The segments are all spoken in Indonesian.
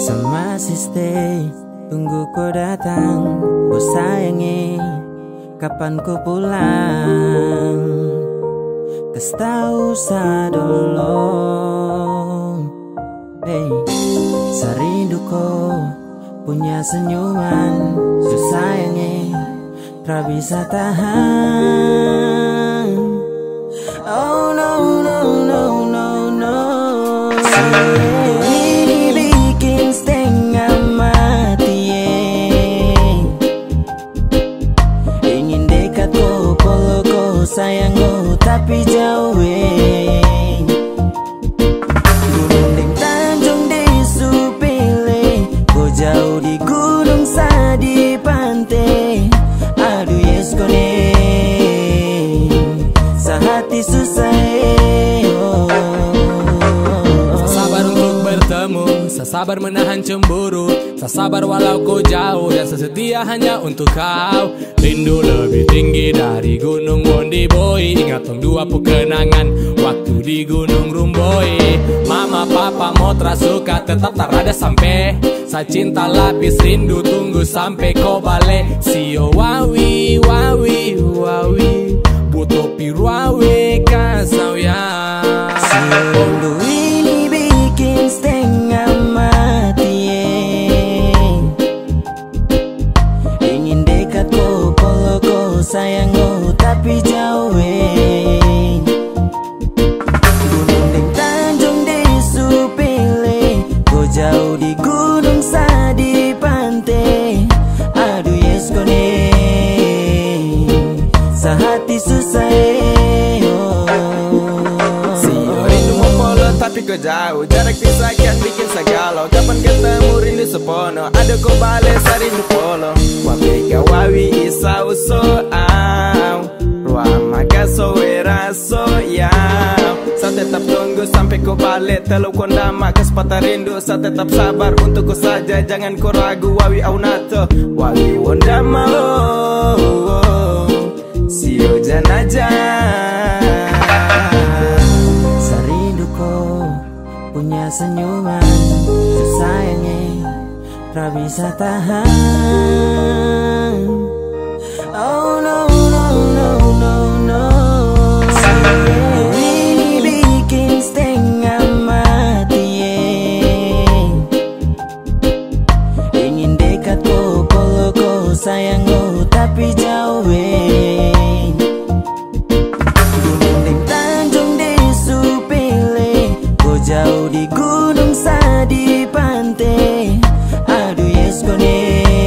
Masih stay, tunggu kau datang, ku sayangi, kapan ku pulang? Kas tahu sadolong, hey, serindu kau punya senyuman, ku sayangi, tak bisa tahan. Oh no no no no no. Sayangku tapi jauh Gunung deng Tanjung di Supile, kau jauh di gunung sa di pantai. Aduh yes kone sehati susah Sabar untuk bertemu, sabar menahan cemburu, sabar walau kau jauh dan sesetia hanya untuk kau. Rindu lebih tinggi dari gunung Mondi Boy. Ingat tong dua kenangan waktu di gunung Rumboy. Mama papa motra suka tetap tak ada sampai. Sa cinta lapis rindu tunggu sampai kau balik. Sio wawi wawi wawi butuh pirwawe kasau ya. Rindu ini bikin setengah mati ingin dekat kau, kalau kau sayangku tapi jauh Gunung deng Tanjung di Supile, kau jauh di gunung sa di pantai. Aduh yes kone sehati susah tapi kau jauh, jarak pisahkan bikin segala. Kapan ketemu rindu sepono, ada kau balik sarindu polo. Wapika wawi isa uso au, ruama kaso weraso ya. Sa tetap tunggu sampai kau balik, telu kondama kesempatan rindu. Sa tetap sabar untuk kau saja, jangan kau ragu wawi au nato. Wawi wondama oh, oh, sio janaja. Punya senyuman, ku sayangi, tak bisa tahan. Oh no no no no no. Ini bikin setengah mati ingin dekat kau, kalau kau sayangku tapi jauh Gunung deng Tanjung di Supile, kau jauh di gunung sa di pantai. Aduh yes kone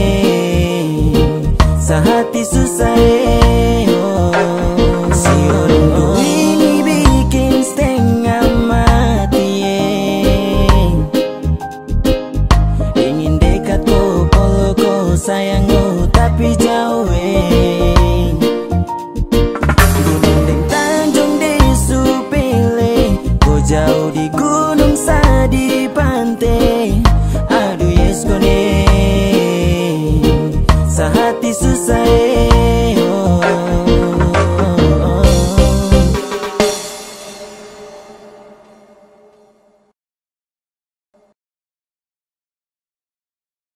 sehati susah Si rindu ini bikin setengah mati ingin dekat kau, kalau kau sayangku tapi jauh Gunung deng Tanjung di Supile, kau jauh di gunung sa di pantai. Aduh yes kone sehati susah